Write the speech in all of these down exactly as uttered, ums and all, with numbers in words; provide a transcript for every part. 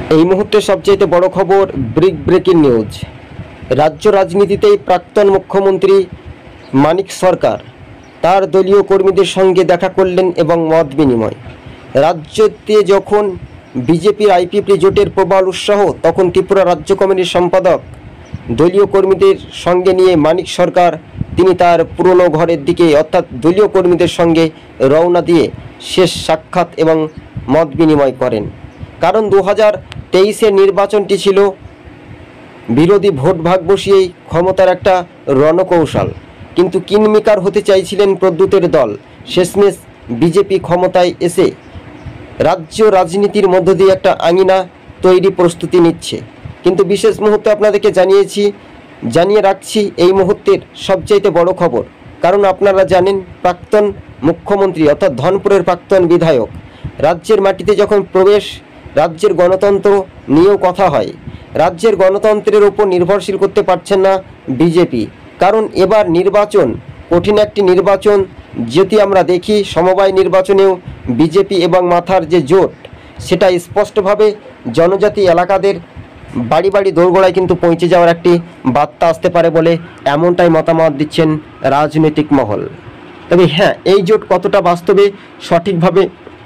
এই মুহূর্তে সবচেয়ে বড় খবর, ব্রিক ব্রেকিং নিউজ। রাজ্য রাজনীতিতেই প্রাক্তন মুখ্যমন্ত্রী মানিক সরকার তার দলীয় কর্মীদের সঙ্গে দেখা করলেন এবং মত বিনিময়। রাজ্যতে যখন বিজেপির আইপিএফটি জোটের প্রবল উৎসাহ, তখন ত্রিপুরা রাজ্য কমিটির সম্পাদক দলীয় কর্মীদের সঙ্গে নিয়ে মানিক সরকার তিনি তার পুরনো ঘরের দিকে অর্থাৎ দলীয় কর্মীদের সঙ্গে রওনা দিয়ে শেষ সাক্ষাৎ এবং মত বিনিময় করেন। কারণ দু হাজার তেইশের নির্বাচনটি ছিল বিরোধী ভোট ভাগ বসিয়েই ক্ষমতার একটা রণকৌশল, কিন্তু কিংমেকার হতে চাইছিলেন প্রদ্যুতের দল। শেষমেশ বিজেপি ক্ষমতায় এসে রাজ্য রাজনীতির মধ্য দিয়ে একটা আঙিনা তৈরি প্রস্তুতি নিচ্ছে। কিন্তু বিশেষ মুহূর্তে আপনাদেরকে জানিয়েছি জানিয়ে রাখছি এই মুহূর্তের সবচাইতে বড় খবর। কারণ আপনারা জানেন, প্রাক্তন মুখ্যমন্ত্রী অর্থাৎ ধনপুরের প্রাক্তন বিধায়ক রাজ্যের মাটিতে যখন প্রবেশ, রাজ্যের গণতন্ত্র নিয়েও কথা হয়। রাজ্যের গণতন্ত্রের ওপর নির্ভরশীল করতে পারছেন না বিজেপি, কারণ এবার নির্বাচন কঠিন একটি নির্বাচন। যদি আমরা দেখি সমবায় নির্বাচনেও বিজেপি এবং মাথার যে জোট, সেটা স্পষ্টভাবে জনজাতি এলাকাদের বাড়ি বাড়ি দোরগোড়ায় কিন্তু পৌঁছে যাওয়ার একটি বার্তা আসতে পারে বলে এমনটাই মতামত দিচ্ছেন রাজনৈতিক মহল। তবে হ্যাঁ, এই জোট কতটা বাস্তবে সঠিকভাবে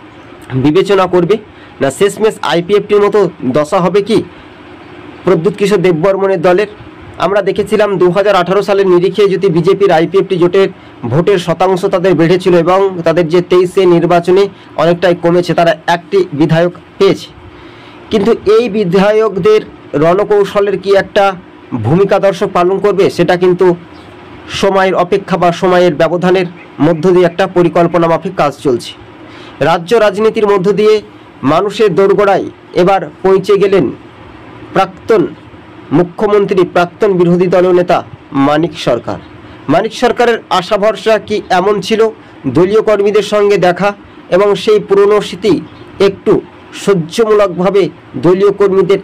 বিবেচনা করবে, না শেষমেশ আইপিএফটির মতো দশা হবে কি প্রদ্যুৎ কিশোর দেববর্মনের দলের? আমরা দেখেছিলাম দু হাজার আঠারো সালের নিরিখে যদি বিজেপির আইপিএফটি জোটের ভোটের শতাংশ তাদের বেড়েছিল এবং তাদের যে তেইশে নির্বাচনে অনেকটাই কমেছে, তারা একটি বিধায়ক পেয়েছে। কিন্তু এই বিধায়কদের রণকৌশলের কি একটা ভূমিকা দর্শক পালন করবে, সেটা কিন্তু সময়ের অপেক্ষা বা সময়ের ব্যবধানের মধ্য দিয়ে একটা পরিকল্পনা মাফিক কাজ চলছে। রাজ্য রাজনীতির মধ্য দিয়ে মানুষের দোরগোড়ায় এবার পৌঁছে গেলেন প্রাক্তন মুখ্যমন্ত্রী, প্রাক্তন বিরোধী দলীয় নেতা মানিক সরকার। মানিক সরকারের আশা ভরসা কি এমন ছিল? দলীয় কর্মীদের সঙ্গে দেখা এবং সেই পুরনো স্মৃতি একটু সহ্যমূলকভাবে দলীয় কর্মীদের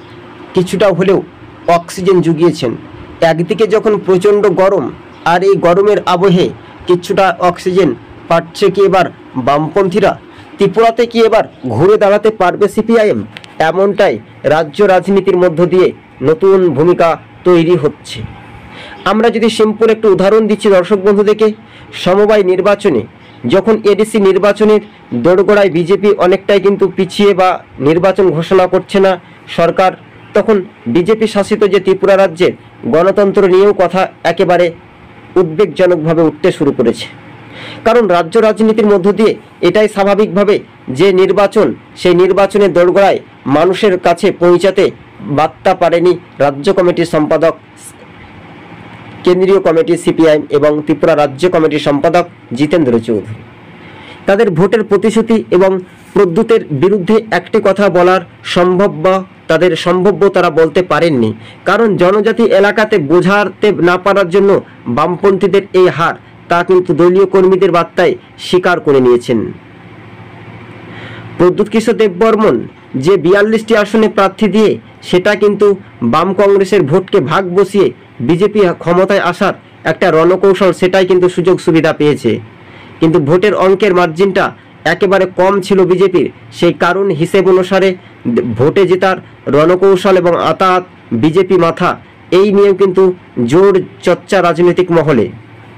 কিছুটা হলেও অক্সিজেন জুগিয়েছেন। একদিকে যখন প্রচণ্ড গরম, আর এই গরমের আবহে কিছুটা অক্সিজেন পাচ্ছে কি এবার বামপন্থীরা? ত্রিপুরাতে কি এবার ঘুরে দাঁড়াতে পারবে সিপিআইএম? এমনটাই রাজ্য রাজনীতির মধ্য দিয়ে নতুন ভূমিকা তৈরি হচ্ছে। আমরা যদি সিম্পল একটু উদাহরণ দিচ্ছি দর্শক বন্ধুদেরকে, সমবায় নির্বাচনে যখন এডিসি নির্বাচনের দোরগোড়ায় বিজেপি অনেকটাই কিন্তু পিছিয়ে বা নির্বাচন ঘোষণা করছে না সরকার, তখন বিজেপি শাসিত যে ত্রিপুরা রাজ্যের গণতন্ত্র নিয়েও কথা একেবারে উদ্বেগজনকভাবে উঠতে শুরু করেছে। কারণ রাজ্য রাজনীতির মধ্য দিয়ে এটাই স্বাভাবিকভাবে যে নির্বাচন, সেই নির্বাচনের দোরগোড়ায় মানুষের কাছে পৌঁছাতে বার্তা পারেনি রাজ্য কমিটির সম্পাদক, কেন্দ্রীয় কমিটি সিপিআইএম এবং ত্রিপুরা রাজ্য কমিটির সম্পাদক জিতেন্দ্র চৌধুরী। তাদের ভোটের প্রতিশ্রুতি এবং প্রদ্যুতের বিরুদ্ধে একটি কথা বলার সম্ভব বা তাদের সম্ভাব্য তারা বলতে পারেননি, কারণ জনজাতি এলাকাতে বোঝাতে না পারার জন্য বামপন্থীদের এই হার তা কিন্তু দলীয় কর্মীদের বার্তায় স্বীকার করে নিয়েছেন। প্রদ্যুৎ কিশোর দেববর্মন যে বিয়াল্লিশটি আসনে প্রার্থী দিয়ে, সেটা কিন্তু বাম কংগ্রেসের ভোটকে ভাগ বসিয়ে বিজেপি ক্ষমতায় আসার একটা রণকৌশল, সেটাই কিন্তু সুযোগ সুবিধা পেয়েছে। কিন্তু ভোটের অঙ্কের মার্জিনটা একেবারে কম ছিল বিজেপির, সেই কারণ হিসেব অনুসারে ভোটে জেতার রণকৌশল এবং আতাত বিজেপি মাথা, এই নিয়েও কিন্তু জোর চর্চা রাজনৈতিক মহলে।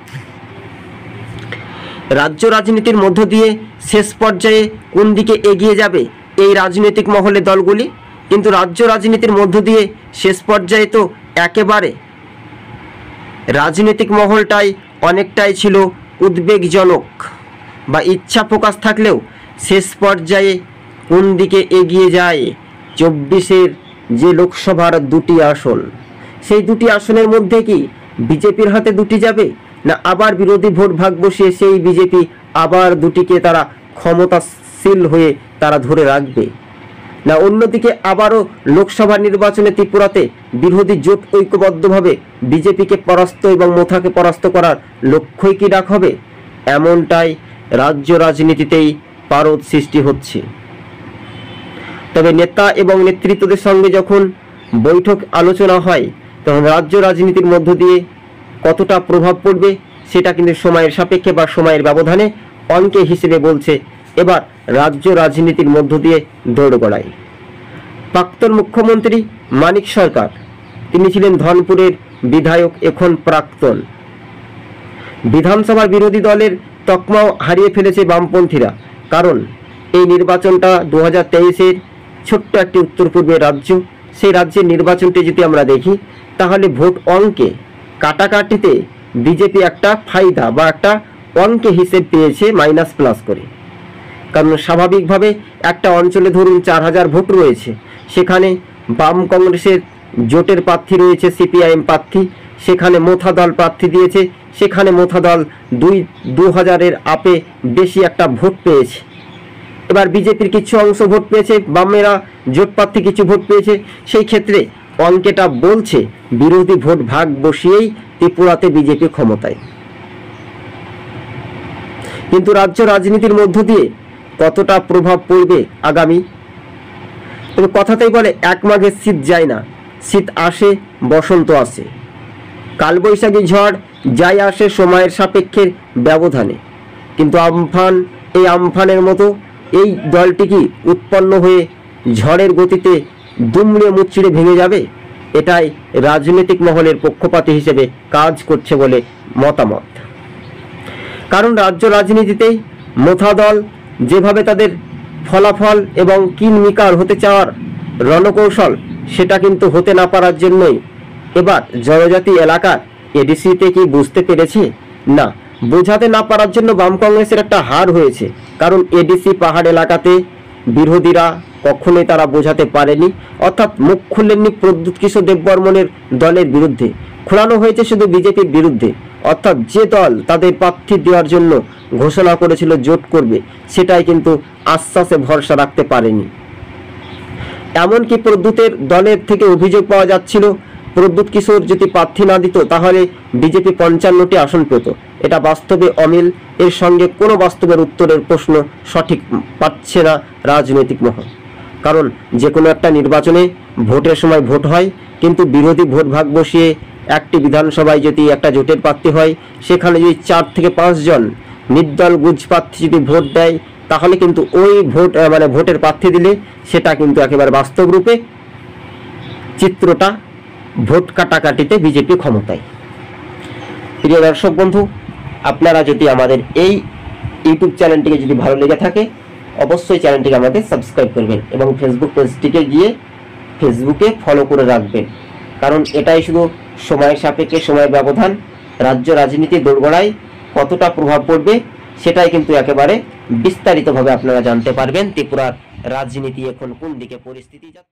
রাজ্য রাজনীতির মধ্য দিয়ে শেষ পর্যায়ে কোন দিকে এগিয়ে যাবে এই রাজনৈতিক মহলে দলগুলি, কিন্তু রাজ্য রাজনীতির মধ্য দিয়ে শেষ পর্যায়ে তো একেবারে রাজনৈতিক মহলটাই অনেকটাই ছিল উদ্বেগজনক বা ইচ্ছা প্রকাশ থাকলেও শেষ পর্যায়ে কোন দিকে এগিয়ে যায় চব্বিশের যে লোকসভার দুটি আসন, সেই দুটি আসনের মধ্যে কি বিজেপির হাতে দুটি যাবে, না আবার বিরোধী ভোট ভাগ বসিয়ে সেই বিজেপি আবার দুটিকে তারা ক্ষমতাশীল হয়ে তারা ধরে রাখবে, না অন্যদিকে আবারও লোকসভা নির্বাচনে ত্রিপুরাতে বিরোধী জোট ঐক্যবদ্ধভাবে বিজেপিকে পরাস্ত এবং মোথাকে পরাস্ত করার লক্ষ্যই কি ডাক হবে? এমনটাই রাজ্য রাজনীতিতেই পারদ সৃষ্টি হচ্ছে। তবে নেতা এবং নেতৃত্বদের সঙ্গে যখন বৈঠক আলোচনা হয়, তখন রাজ্য রাজনীতির মধ্য দিয়ে কতটা প্রভাব পড়বে সেটা কিন্তু সময়ের সাপেক্ষে বা সময়ের ব্যবধানে অঙ্কে হিসেবে বলছে এবার রাজ্য রাজনীতির মধ্য দিয়ে দৌড় গড়ায়। প্রাক্তন মুখ্যমন্ত্রী মানিক সরকার, তিনি ছিলেন ধনপুরের বিধায়ক, এখন প্রাক্তন। বিধানসভার বিরোধী দলের তকমাও হারিয়ে ফেলেছে বামপন্থীরা, কারণ এই নির্বাচনটা দু হাজার তেইশের ছোট্ট একটি উত্তর পূর্বের রাজ্য। সেই রাজ্যের নির্বাচনটি যদি আমরা দেখি, তাহলে ভোট অঙ্কে কাটাকাটিতে বিজেপি একটা ফায়দা বা একটা অঙ্কে হিসেব পেয়েছে মাইনাস প্লাস করে। কারণ স্বাভাবিকভাবে একটা অঞ্চলে ধরুন চার হাজার ভোট রয়েছে, সেখানে বাম কংগ্রেসের জোটের প্রার্থী রয়েছে, সিপিআইএম প্রার্থী, সেখানে মোথা দল প্রার্থী দিয়েছে, সেখানে মোথা দল দুই দু হাজারের আপে বেশি একটা ভোট পেয়েছে। এবার বিজেপির কিছু অংশ ভোট পেয়েছে, বামেরা জোট প্রার্থী কিছু ভোট পেয়েছে। সেই ক্ষেত্রে অঙ্কেটা বলছে বিরোধী ভোট ভাগ বসিয়েই ত্রিপুরাতে বিজেপি ক্ষমতায়। কিন্তু রাজ্য রাজনীতির মধ্য দিয়ে কতটা প্রভাব পড়বে আগামী, তবে কথাতেই বলে এক মাঘে শীত যায় না, শীত আসে বসন্ত আসে। কালবৈশাখী ঝড় যাই আসে সময়ের সাপেক্ষের ব্যবধানে, কিন্তু আমফান, এই আমফানের মতো এই দলটি কি উৎপন্ন হয়ে ঝড়ের গতিতে দুমড়ে মুচড়ে ভেঙে যাবে? এটাই রাজনৈতিক মহলের পক্ষপাতী হিসেবে কাজ করছে বলে মতামত। কারণ রাজ্য রাজনীতিতেই মোথা দল যেভাবে তাদের ফলাফল এবং কিলমিকার হতে চাওয়ার রণকৌশল, সেটা কিন্তু হতে না পারার জন্যই এবার জনজাতি এলাকার এডিসিতে কি বুঝতে পেরেছে? না, বোঝাতে না পারার জন্য বাম কংগ্রেসের একটা হার হয়েছে। কারণ এডিসি পাহাড় এলাকাতে বিরোধীরা কখনোই তারা বোঝাতে পারেনি, অর্থাৎ মুখ খুললেননি প্রদ্যুৎ কিশোর দেববর্মনের দলের বিরুদ্ধে, খোলানো হয়েছে শুধু বিজেপির বিরুদ্ধে। অর্থাৎ যে দল তাদের প্রার্থী দেওয়ার জন্য ঘোষণা করেছিল জোট করবে, সেটাই কিন্তু আশ্বাসে ভরসা রাখতে পারেনি। এমনকি প্রদ্যুতের দলের থেকে অভিযোগ পাওয়া যাচ্ছিল, প্রদ্যুৎ কিশোর যদি প্রার্থী না দিত তাহলে বিজেপি পঞ্চান্নটি আসন পেত। এটা বাস্তবে অমিল, এর সঙ্গে কোনো বাস্তবের উত্তরের প্রশ্ন সঠিক পাচ্ছে না রাজনৈতিক মহল। কারণ যে কোনো একটা নির্বাচনে ভোটের সময় ভোট হয়, কিন্তু বিরোধী ভোট ভাগ বসিয়ে একটি বিধানসভায় যদি একটা জোটের প্রার্থী হয়, সেখানে যদি চার থেকে পাঁচজন নির্দল গুজ প্রার্থী যদি ভোট দেয়, তাহলে কিন্তু ওই ভোট মানে ভোটের প্রার্থী দিলে সেটা কিন্তু একেবারে বাস্তব রূপে চিত্রটা ভোট কাটাকাটিতে বিজেপি ক্ষমতায়। প্রিয় দর্শক বন্ধু, আপনারা যদি আমাদের এই ইউটিউব চ্যানেলটিকে যদি ভালো লেগে থাকে, অবশ্যই চ্যানেলটিকে আমাদের সাবস্ক্রাইব করবেন এবং ফেসবুক পেজটিকে গিয়ে ফেসবুকে ফলো করে রাখবেন। কারণ এটাই শুধু সময়ের সাপেক্ষে সময়ের ব্যবধান, রাজ্য রাজনীতির দোরগোড়ায় কতটা প্রভাব পড়বে সেটাই কিন্তু একেবারে বিস্তারিতভাবে আপনারা জানতে পারবেন। ত্রিপুরার রাজনীতি এখন কোন দিকে পরিস্থিতি